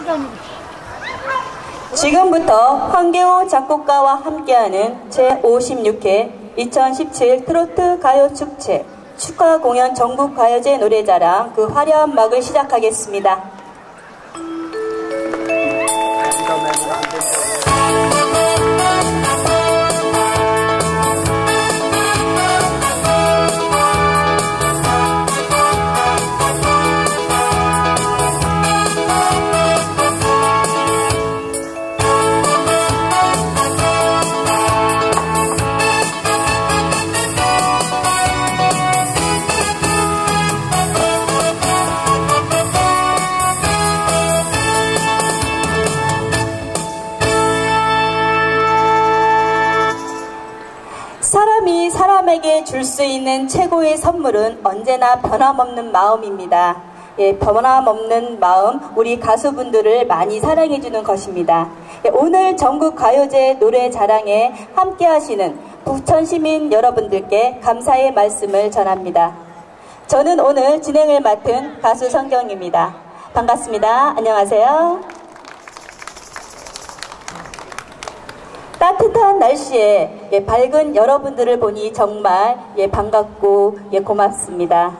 지금부터 황계호 작곡가와 함께하는 제56회 2017 트로트 가요축제 축하 공연 전국가요제 노래자랑 그 화려한 막을 시작하겠습니다. 사람이 사람에게 줄 수 있는 최고의 선물은 언제나 변함없는 마음입니다. 예, 변함없는 마음, 우리 가수분들을 많이 사랑해주는 것입니다. 예, 오늘 전국가요제 노래자랑에 함께하시는 부천시민 여러분들께 감사의 말씀을 전합니다. 저는 오늘 진행을 맡은 가수 성경입니다. 반갑습니다. 안녕하세요. 따뜻한 날씨에 밝은 여러분들을 보니 정말 반갑고 고맙습니다.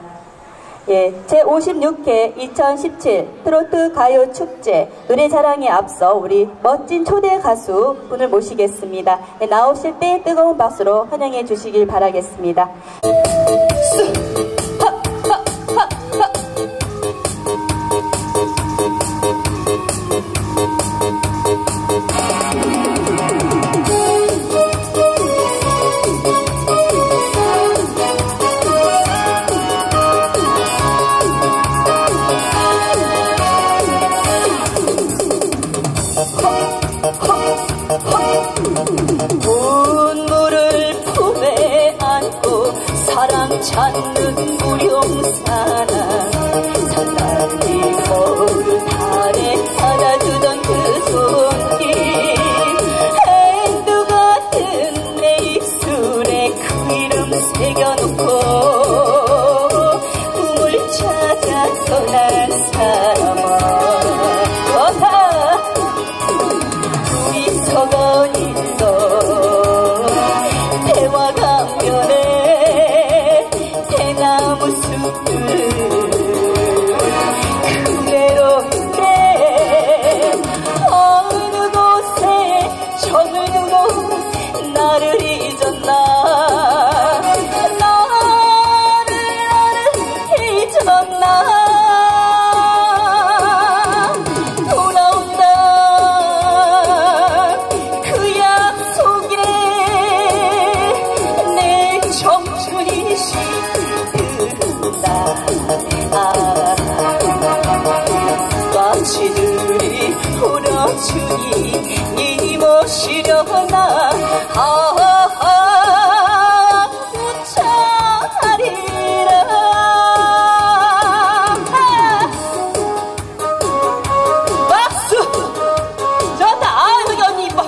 제56회 2017 트로트 가요 축제 노래자랑에 앞서 우리 멋진 초대 가수 분을 모시겠습니다. 나오실 때 뜨거운 박수로 환영해 주시길 바라겠습니다. 눈물을 품에 안고 사랑 찾는 무용사나 산달리 거울 달에 안아주던 그 손길 핸드 같은 내 입술에 그 이름 새겨놓고 꿈을 찾아 떠난 사람아 대화 강변에 대나무 숲들 그대로인데 어느 곳에 정을 두고 나를 잊었나 나를 잊었나 까치들이 울어주니 니 모시려나 무차리라 박수 좋다. 여기 언니 이뻐.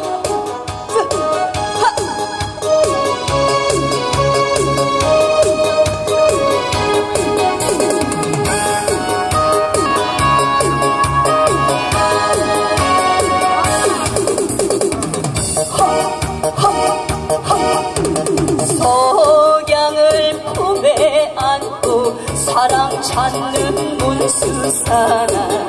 석양을 품에 안고 사랑 찾는 문수사나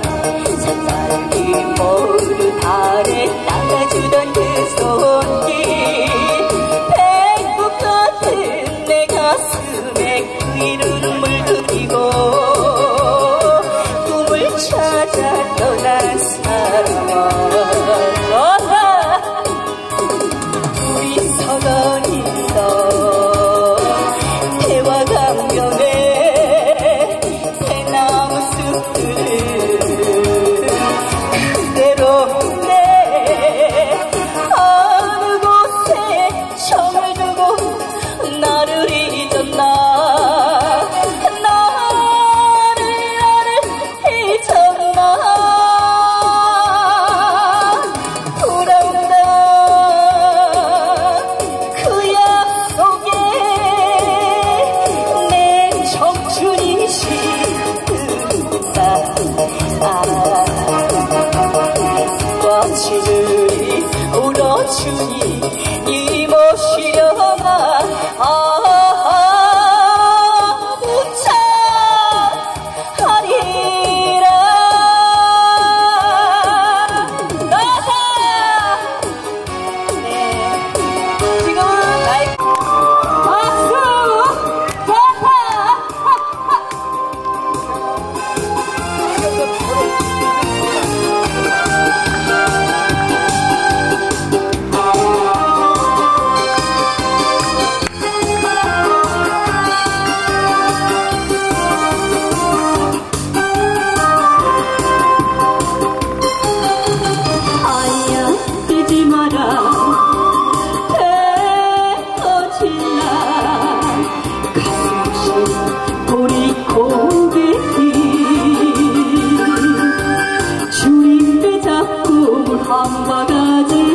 산달리 머루 달에 따라주던 그 손길 백국 같은 내 가슴에 그 이름을 그리고 꿈을 찾아 떠난 사람아 우리 서건이서 대화 강변에 대나무 숲들 주님 모시려나 무참하리라. 나사 네 지금은 나의 박수 나사 뛰지 마라 태어질라 가슴없이 우리 고개이 주님의 작품을 한 바가지